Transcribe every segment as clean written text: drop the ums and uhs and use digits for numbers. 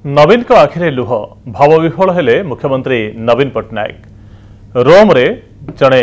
नवीन को आखिरे लुह भावविह्वल हेले मुख्यमंत्री नवीन पट्टनायक रोम रे जड़े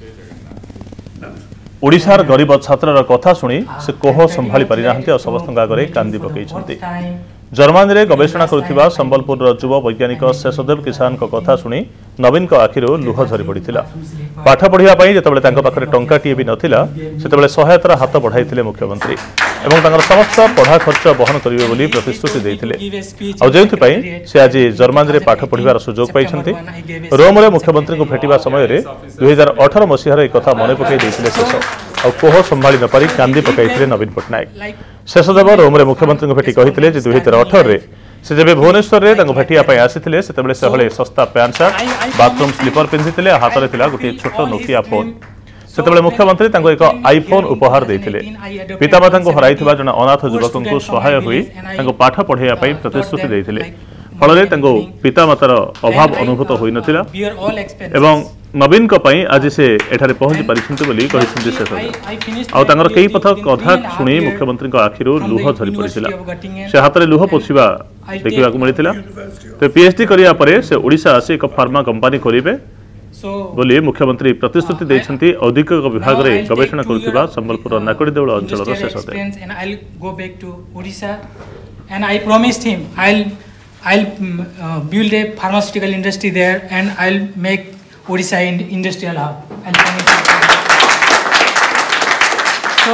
ओडिशार गरीब छात्रर कथा शुणी से कोह संभाली पारि नाहंती और समस्त आगे कांदी पकईछंती। जर्मनी रे गवेषणा करुथिबा संबलपुर युव वैज्ञानिक शेषदेव किसान को कथा शुणी नवीन को आखिरो लुह झरी पड़िथिला। पाठ पढ़िया पई जेतेबेले तांको पाखरे टंकाटिए भी नथिला सेतेबेले सहायतार हाथ बढ़ाइथिले मुख्यमंत्री एवं तांकर समस्त पढ़ा खर्च बहन करिवे बोली प्रतिश्रुति देइथिले। आ जेउथि पई से आज जर्मनी रे पाठ पढ़िबार सुजोग पाइछंती। रोम रे मुख्यमंत्री को भेटिबा समय रे 2018 मसीहार एक कथा मन पकई देइथिले शेष आ कोह संभाली न पारि कांदी पकाइथिले नवीन पट्टनायक। शेषदेव रोम रे मुख्यमंत्री को भेटी कहिथिले जे 2018 रे से जब भुवनेश्वर रे तांको भेटिया पई आसीथिले सेतेबेले से हले सस्ता पैंट शर्ट बाथरूम स्लीपर पिंधिथिले हाथ रे थिला गोटे छोट नोकिया फोन। सेतेबेले मुख्यमंत्री तांको एक आईफोन उपहार देइथिले। पितामाता को हराइथिबा जण अनाथ युवक को सहाय होई तांको पाठ पढ़ाइया पई प्रतिश्रुति देइथिले। फलरे तांको पितामातार अभाव अनुभूत होई नथिला एवं नवीन को पई आज से एठारे पहुंची पारिछंती बोली कहिसंती शेष आ तांगर कई पथ कथा सुनी मुख्यमंत्री को आखिरो लुह झरी पड़िथिला। से हाथ रे लुह पोछिबा देखिबा को मिलिथिला। तो पीएचडी करिया परे से ओडिशा आसी एक फार्मा कंपनी खोलिबे बोली मुख्यमंत्री प्रतिश्रुति देइछंती। औद्योगिक विभाग रे गवेषणा करुथिबा Sambalpur नाकड़ी देउळ अंचलर Sheshdev I'll build a pharmaceutical industry there and I'll make Odisha industrial hub. So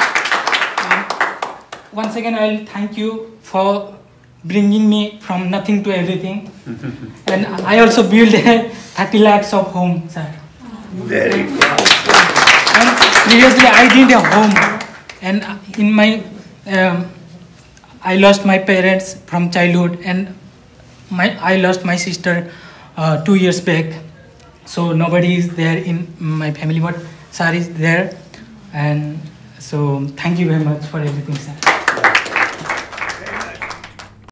once again I'll thank you for bringing me from nothing to everything. And I also built a 30 lakhs of home, sir. Very good. And previously I did a home and in my I lost my parents from childhood and I lost my sister 2 years back. So nobody is there in my family, but sir is there. And so thank you very much for everything, sir.